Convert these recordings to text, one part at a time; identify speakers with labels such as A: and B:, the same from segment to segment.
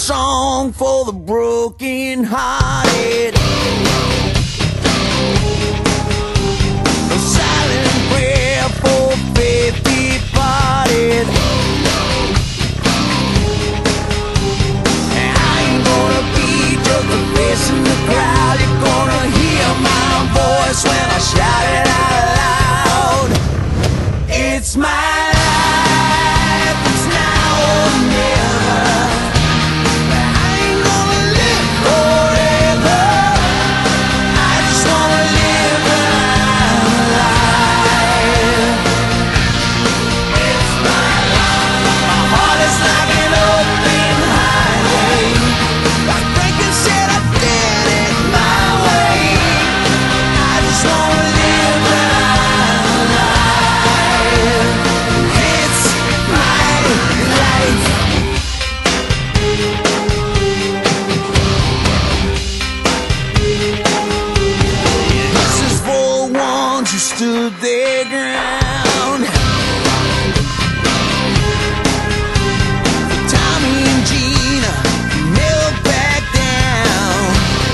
A: song for the broken hearted. A silent prayer for faith departed. And I ain't gonna be just a face in the crowd. You're gonna hear my voice when I shout it out loud. It's my life, it's now or never. I ain't gonna live forever. I just wanna live alive. It's my life. My heart is like an open highway. Like Franklin said, I did it my way. I just wanna live alive. It's my life. This is for ones who stood their ground. For Tommy and Gina, who never back down.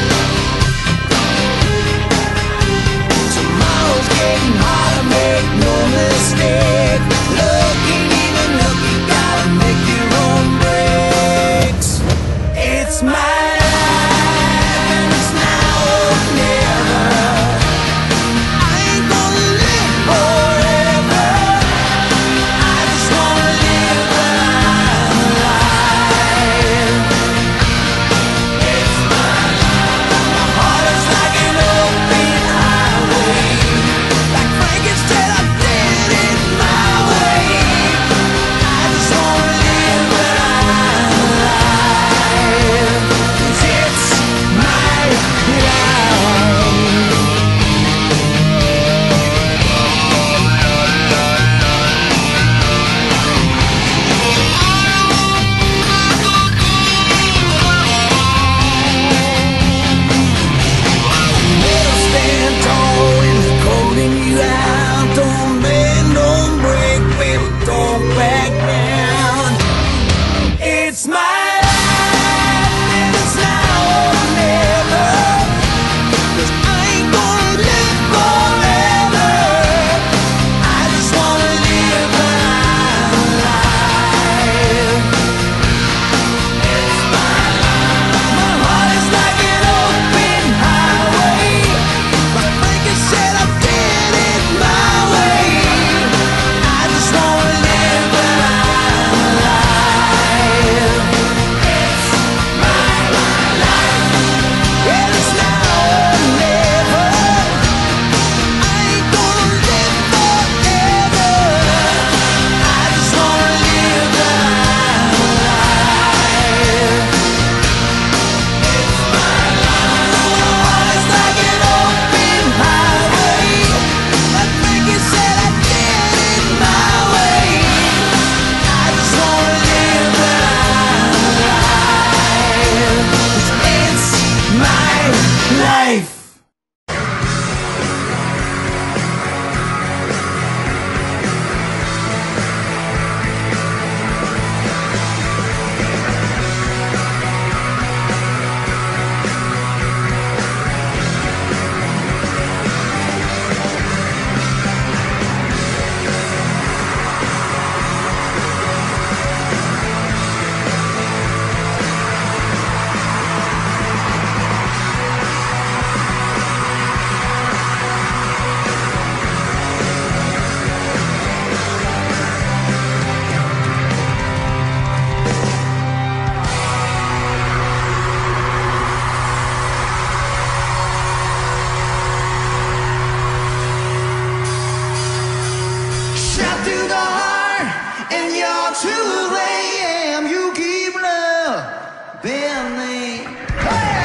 A: Tomorrow's getting harder, make no mistake. Look ain't even look, you gotta make your own breaks. It's my life and it's now or never. I ain't gonna live forever. I just wanna live alive. It's my life. My heart is like an open highway. Like Frankenstein, I did it my way. I just wanna live alive. 'Cause it's my life. Never stand tall when they're calling you out. Don't bend, don't break, baby, don't back down. It's my life and it's now or never. 'Cause I ain't gonna live forever. I just wanna live alive. It's my life. My heart is like an open highway. Like Franklin said, I did it my way. I just wanna live alive. It's my life. And it's now or never. I ain't gonna live forever. I just wanna live alive. It's my life. My heart is like an open highway. Like Frankie said, I did it my way. I just wanna live alive. 'Cause it's my life. Shot through the heart, and you're too late. You keep loving me. Hey!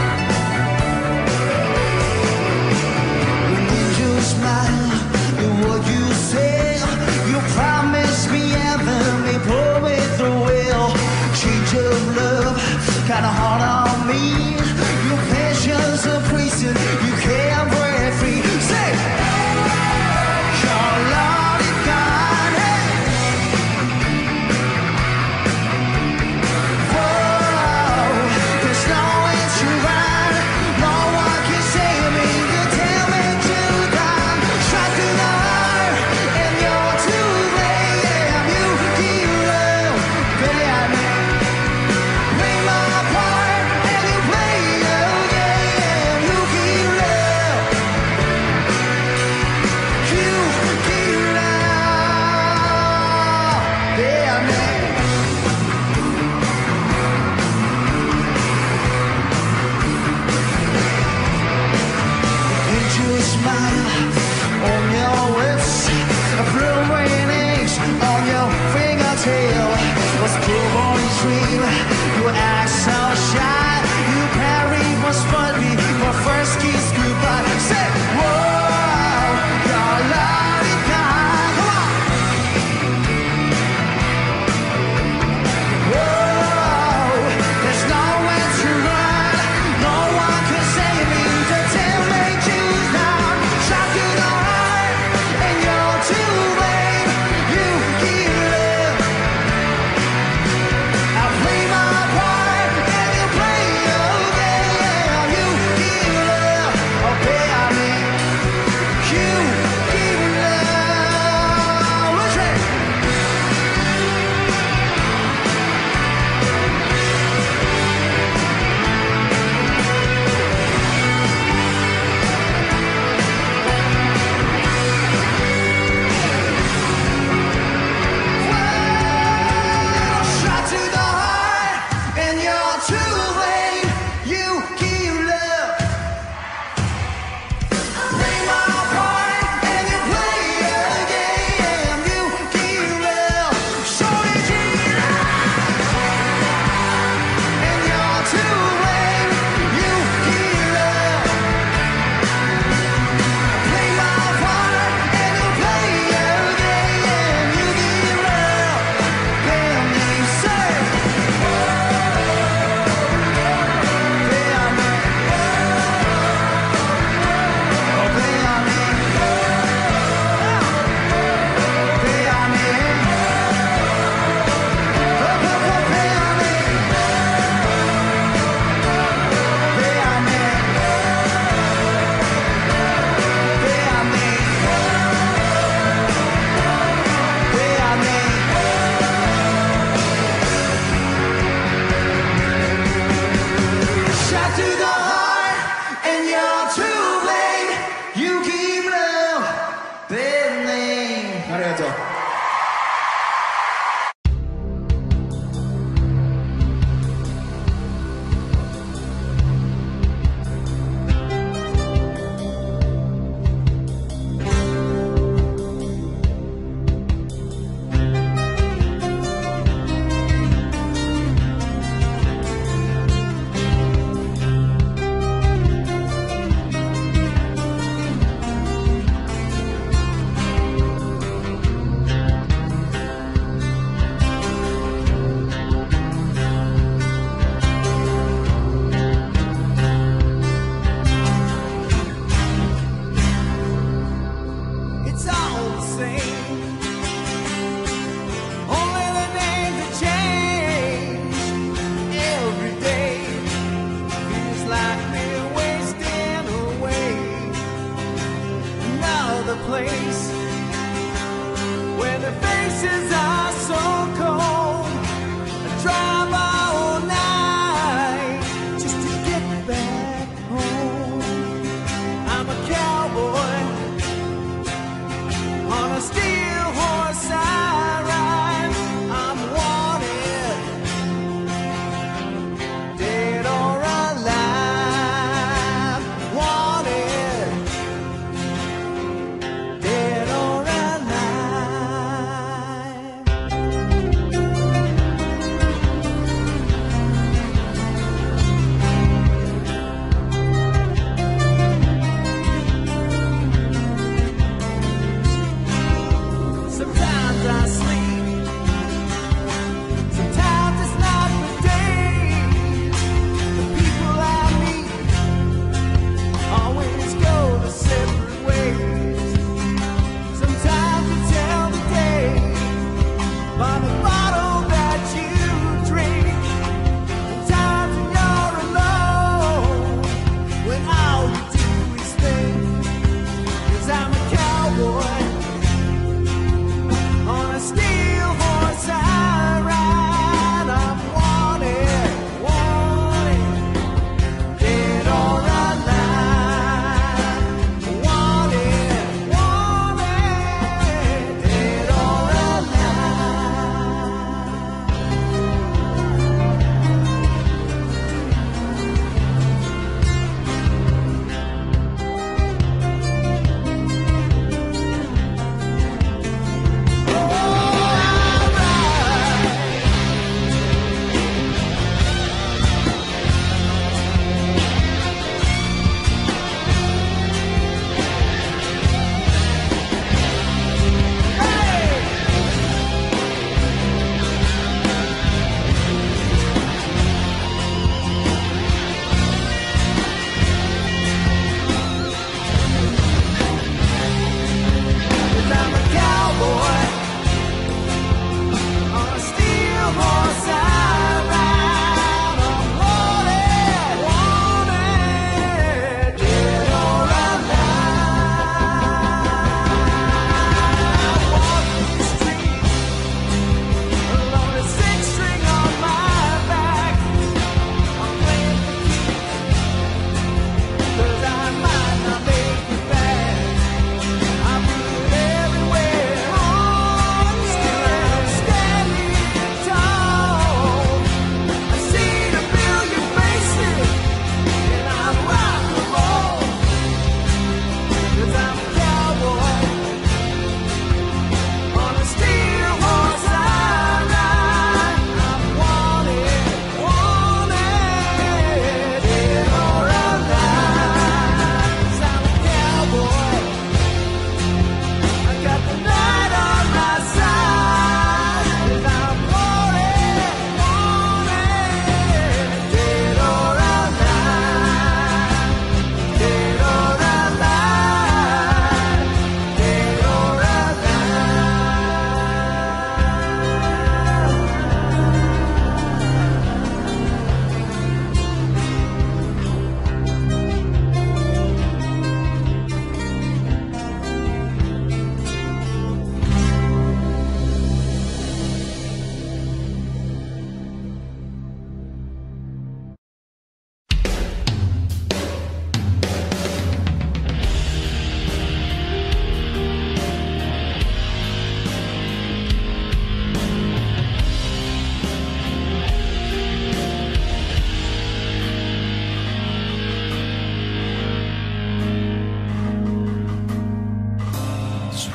A: When angels smile, the on your lips, a fluid age on your fingertip. Was pure born dream. You act so shy. You carry was funny for first kiss goodbye. Say, whoa, you're loving kind. Come on. Whoa, there's nowhere to run. No one can save me. The temptation choose down. Shot to the heart, and you're too late. You give love. I play my part, and you play your game. You give love, okay, I mean, you give love. Let's say. Well, shot to the heart, and you're too late. You give love. Play my part, and you play your game. You give love. So did you and you're too late. You give love. Play my part, and you play your game. You give love. Then they say, shot to the heart, and you're too late. You keep love, bending. ありがとう。It's all the same. Only the names that change every day. Feels like we're wasting away. Another place where the faces are so cold. I drive all night just to get back home. I'm a cowboy on a steel horse I ride. I'm wanted, dead or alive. Wanted, dead or alive.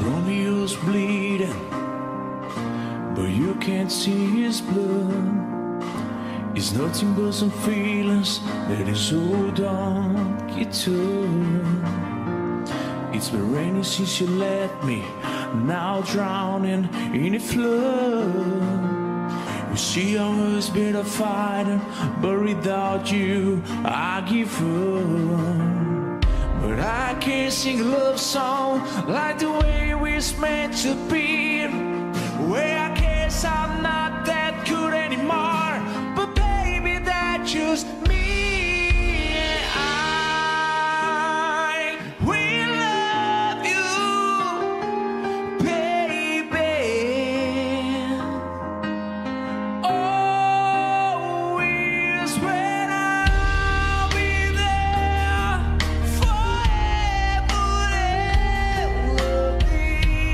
A: Romeo's bleeding, but you can't see his blood. It's nothing but some feelings that is hold on guitar. It's been raining since you left me, now drowning in a flood. You see I was better fighting, but without you I give up. But I can't sing a love song like the way we're meant to be. Where I guess I'm not that good anymore, but baby that's just me. I will love you, baby. Always when I'll be there forever and ever be.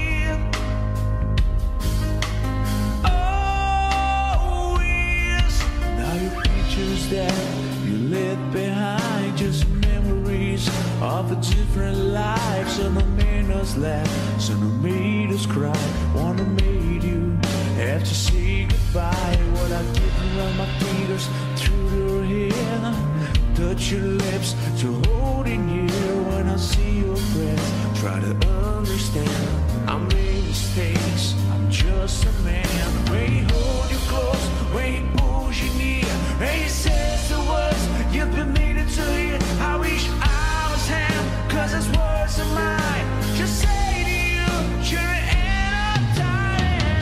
A: Always. Now your pictures that you left behind, just memories of a different life. Some have made us laugh, some have made us cry. One have made you have to say goodbye. What I did around my fingers through your hair, touch your lips to hold in here. When I see your breath, try to understand. I made mistakes, I'm just a man. When he hold you close, when he pulls you near, and he says the words you've been needing to hear. I wish I was him, 'cause his words are mine. Just say to you, you're the end of time.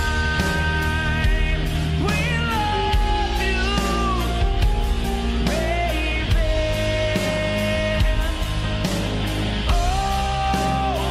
A: We love you, baby. Oh,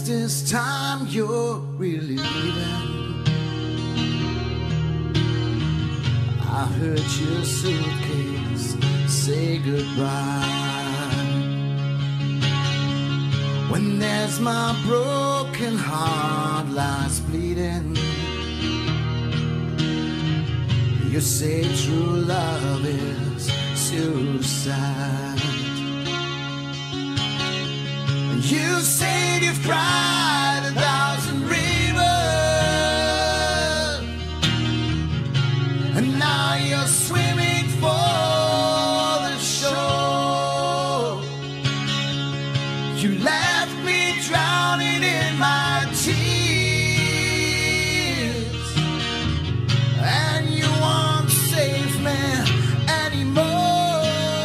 A: this time you're really leaving. I heard your suitcase say goodbye. When there's my broken heart lies bleeding, you say true love is suicide. You said you've cried 1,000 rivers, and now you're swimming for the shore. You left me drowning in my tears, and you won't save me anymore.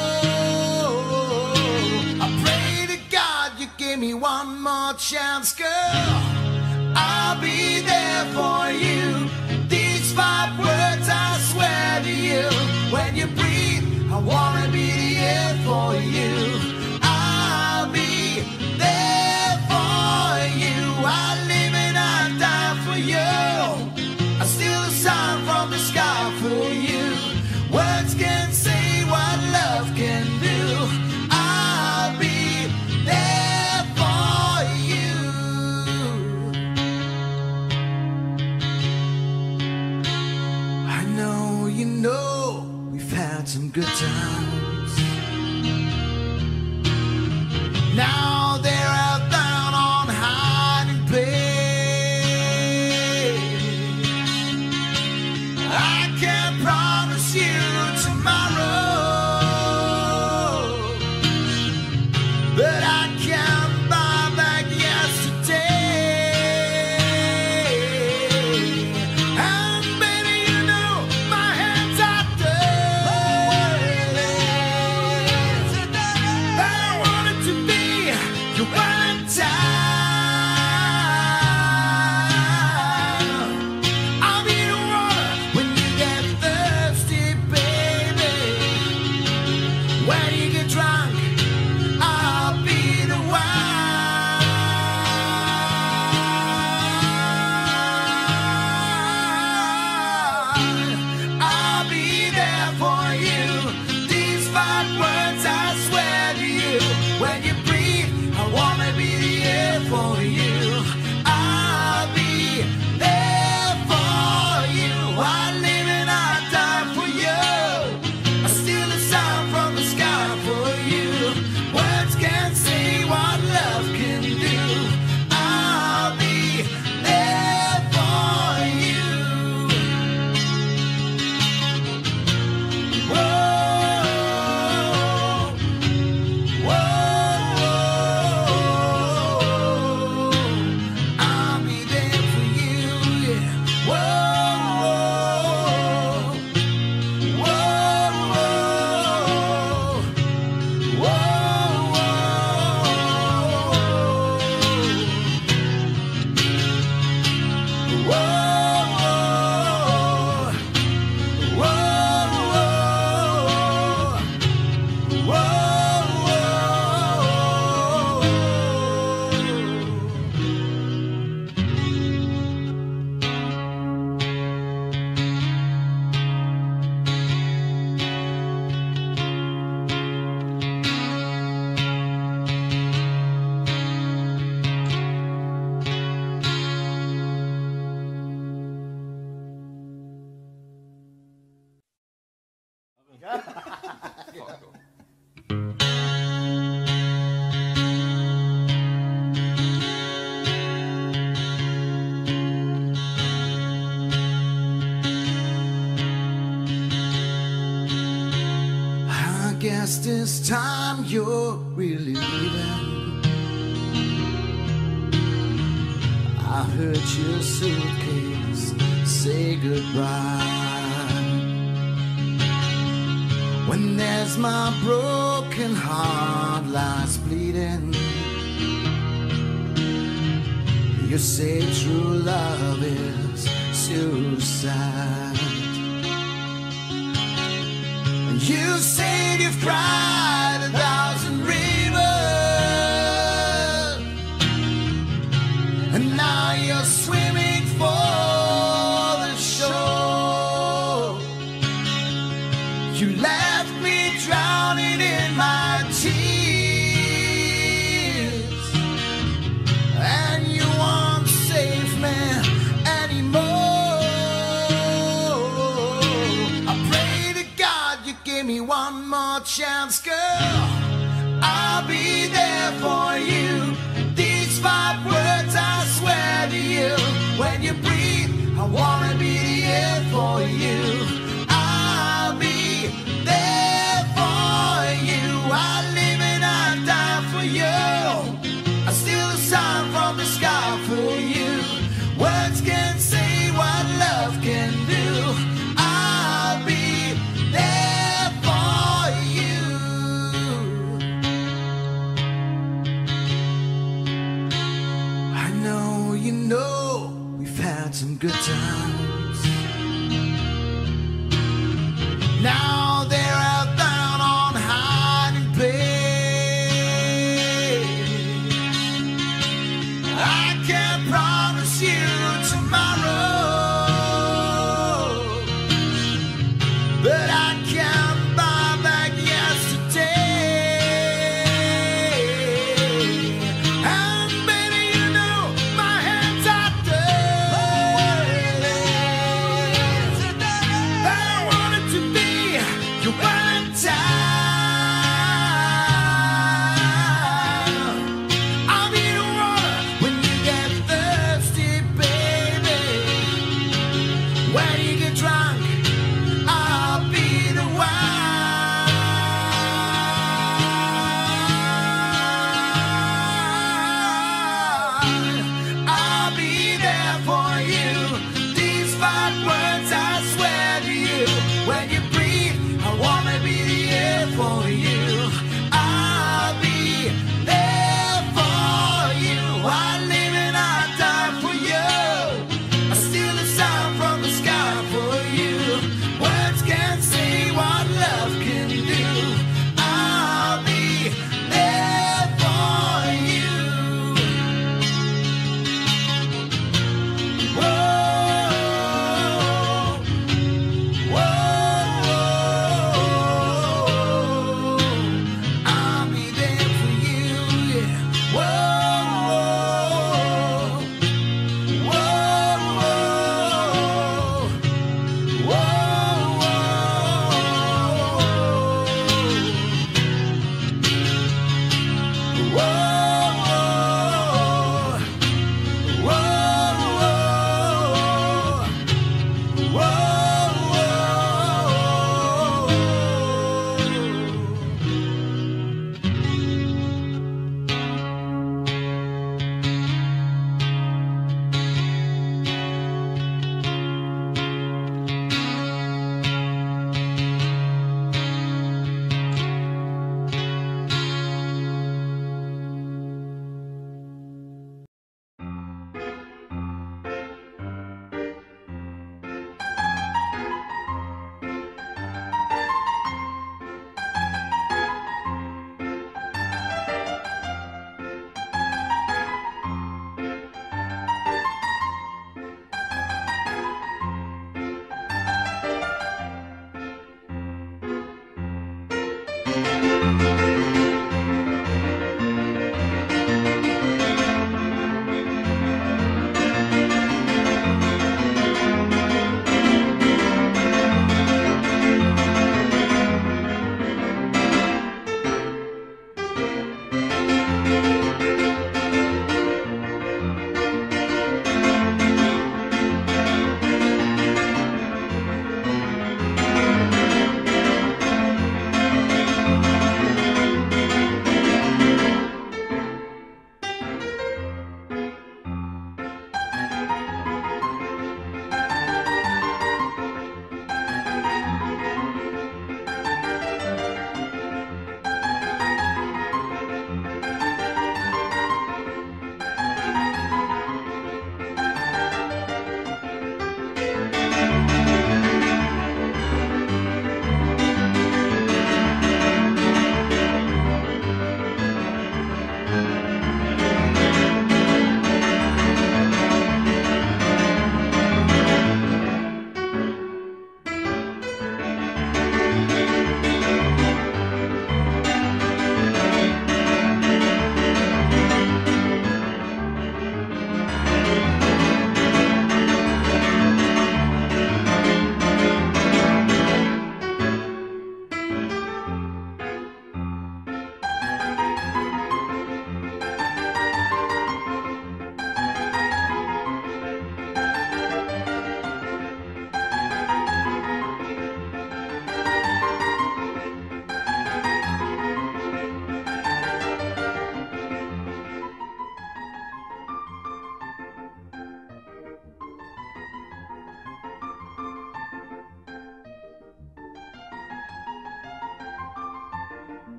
A: I pray to God you give me one more chance, girl. I'll be there for you. These 5 words I swear to you. When you breathe, I wanna be the air for you. I'll be there for you. I live and I die for you. I steal the sun from the sky for you. Words can't say what love can do. I'll be there for you. I know you know we've had some good times. Now they're out down on hiding place. I can't promise you tomorrow, but I can buy back yesterday. And baby, you know my hands are dirty. I wanted to be your Valentine. I'll be the water when you get thirsty, baby. When you get drunk, I'll be the wine. I'll be there for you. These 5 words I swear to you. When you breathe, I wanna be the air for you. I'll be there for you. I live and I die for you. I steal the sun from the sky for you. Words can't say what love can do. I'll be there for you. Whoa, whoa, I'll be there for you, yeah. Whoa, whoa, I guess this time you're really leaving. I heard your suitcase say goodbye. When there's my broken heart lies bleeding, you say true love is suicide. You said you've cried 1,000 rivers, You left me drowning in my tears, and you won't save me anymore. I pray to God you give me one more chance, girl. I'll be there for you. These 5 words I swear to you. When you breathe, I wanna be the air for you. I'll be there for you. I live and I die for you. I steal the sun from the sky for you. Words can't say what love can do. I'll be there for you. I know you know we've had some good times. Now they're out down on hiding place. I can't promise you tomorrow, but I can buy back yesterday. And baby, you know my hands are dirty. I wanted to be your Valentine. I'll be the water when you get thirsty, baby. When you get drunk, I'll be the wine. I'll be there for you. These 5 words I swear to you. When you breathe, I wanna be the air for you. I'll be there for you. I live and I die for you. I steal the sound from the sky for you. Words can't say what love can do. I'll be there for you. Whoa, whoa, I'll be there for you, yeah. Whoa, whoa,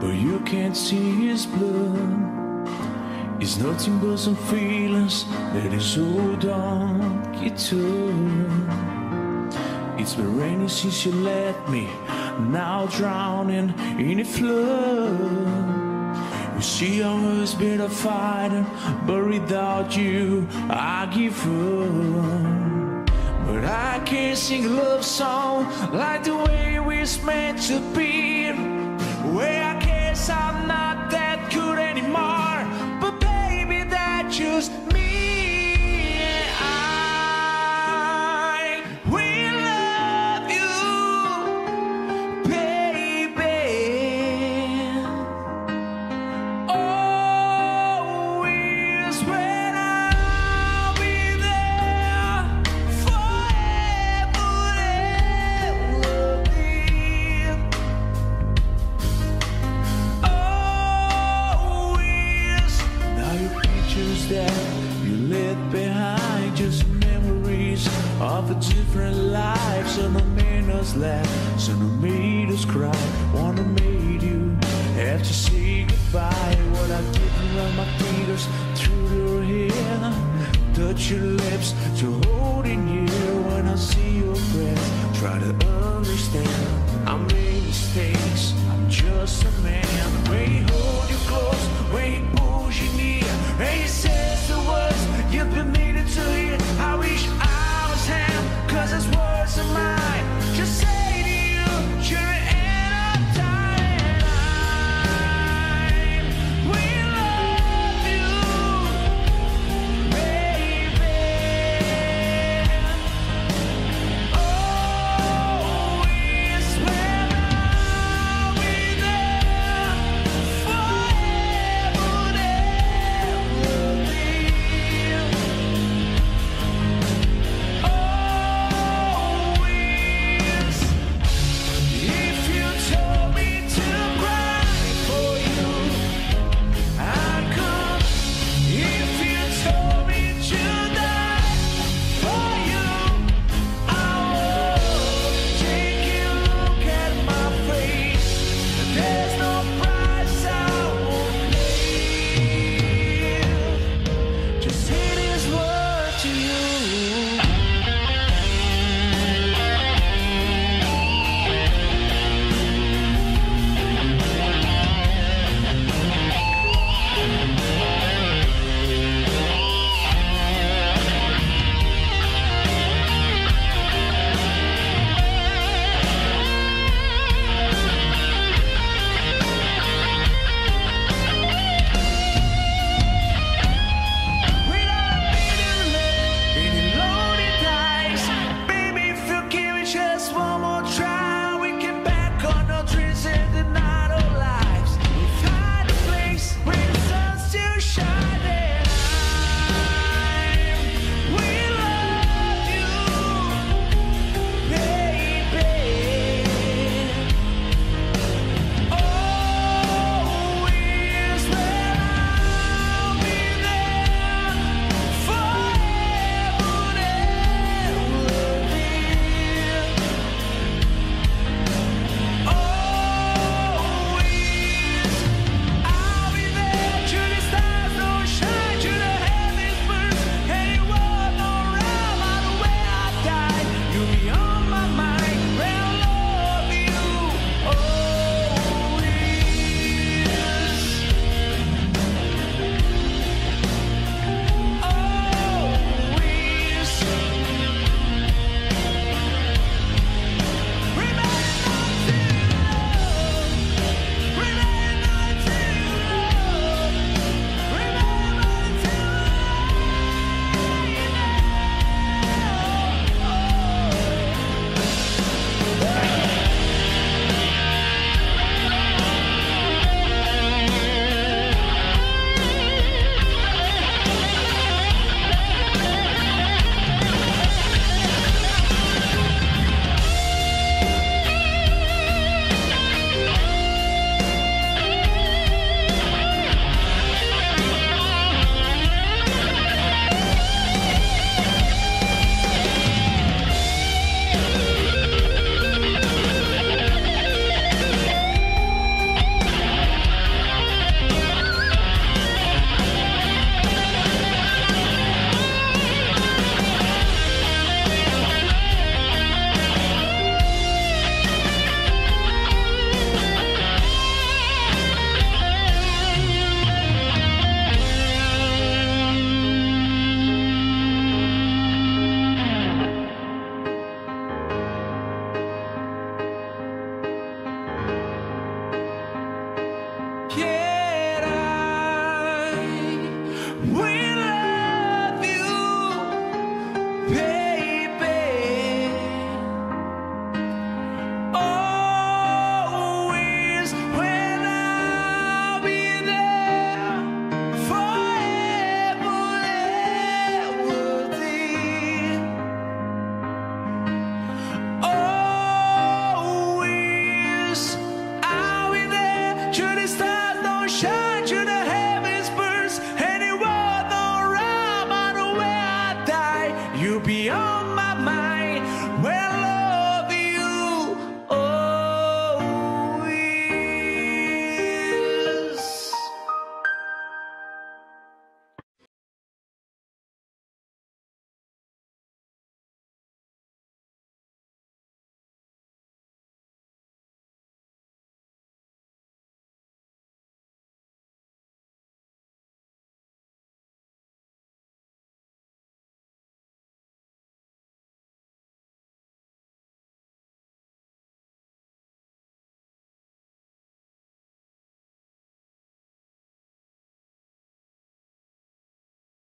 B: but you can't see his blood. It's nothing but some feelings that is so dark it It's been raining since you left me, now drowning in a flood. You see I was better fighting, but without you I give up. But I can't sing a love song like the way we're meant to be. Where I guess I'm not that good anymore, but baby, that's just me. I will love you, baby. Always when I'll be there forever and ever. Always. Now your pictures that you left behind, just memories of a different life. Some have made us laugh, some have made us cry. One have made you have to say goodbye. What I did around my fingers through your hair, touch your lips to hold in you. When I see your breath, try to